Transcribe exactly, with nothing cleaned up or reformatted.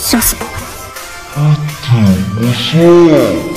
少々。 あった、面白い。